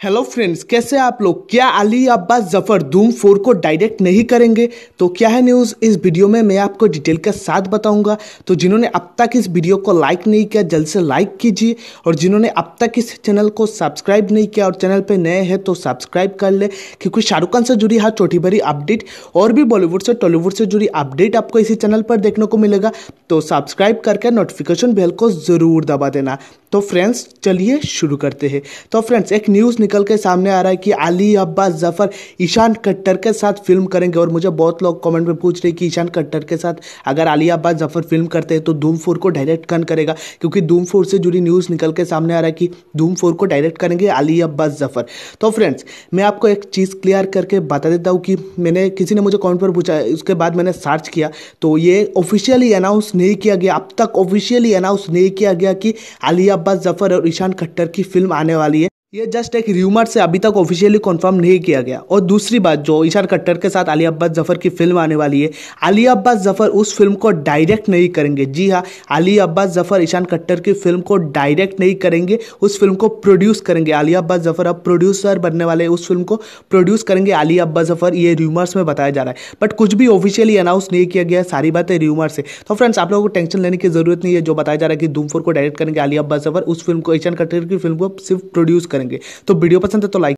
Hello friends, कैसे आप लोग। क्या अली अब्बास जफर धूम 4 को डायरेक्ट नहीं करेंगे? तो क्या है न्यूज़, इस वीडियो में मैं आपको डिटेल के साथ बताऊंगा। तो जिन्होंने अब तक इस वीडियो को लाइक नहीं किया जल्द से लाइक कीजिए, और जिन्होंने अब तक इस चैनल को सब्सक्राइब नहीं किया और चैनल पे नए हैं तो सब्सक्राइब कर ले, क्योंकि शाहरुख खान से जुड़ी हर छोटी बड़ी अपडेट और भी बॉलीवुड से टॉलीवुड से जुड़ी अपडेट आपको इसी चैनल पर देखने को मिलेगा। तो सब्सक्राइब करके नोटिफिकेशन बेल को ज़रूर दबा देना। तो फ्रेंड्स चलिए शुरू करते हैं। तो फ्रेंड्स एक न्यूज़ निकल के सामने आ रहा है कि अली अब्बास जफर ईशान खट्टर के साथ फिल्म करेंगे। और मुझे बहुत लोग कमेंट में पूछ रहे हैं कि ईशान खट्टर के साथ अगर अली अब्बास जफर फिल्म करते हैं तो धूम 4 को डायरेक्ट कौन करेगा, क्योंकि धूम 4 से जुड़ी न्यूज़ निकल के सामने आ रहा है कि धूम 4 को डायरेक्ट करेंगे अली अब्बास जफर। तो फ्रेंड्स मैं आपको एक चीज़ क्लियर करके बता देता हूँ कि मैंने किसी ने मुझे कमेंट पर पूछा, उसके बाद मैंने सर्च किया तो ये ऑफिशियली अनाउंस नहीं किया गया, अब तक ऑफिशियली अनाउंस नहीं किया गया कि अली अब्बास जफर और ईशान खट्टर की फिल्म आने वाली है। ये जस्ट एक र्यूमर से अभी तक ऑफिशियली कंफर्म नहीं किया गया। और दूसरी बात, जो ईशान खट्टर के साथ अली अब्बास जफर की फिल्म आने वाली है, अली अब्बास जफर उस फिल्म को डायरेक्ट नहीं करेंगे। जी हाँ, अली अब्बास जफर ईशान खट्टर की फिल्म को डायरेक्ट नहीं करेंगे, उस फिल्म को प्रोड्यूस करेंगे। अली अब्बास जफर अब प्रोड्यूसर बनने वाले, उस फिल्म को प्रोड्यूस करेंगे अली अब्बास जफर। ये र्यूमर्स में बताया जा रहा है, बट कुछ भी ऑफिशियली अनाउंस नहीं किया गया, सारी बातें र्यूमर से। तो फ्रेंड्स आप लोगों को टेंशन लेने की जरूरत नहीं है। जो बताया जा रहा है कि धूम 4 को डायरेक्ट करेंगे अली अब्बास जफर, उस फिल्म को ईशान खट्टर की फिल्म को सिर्फ प्रोड्यूस करेंगे। तो वीडियो पसंद है तो लाइक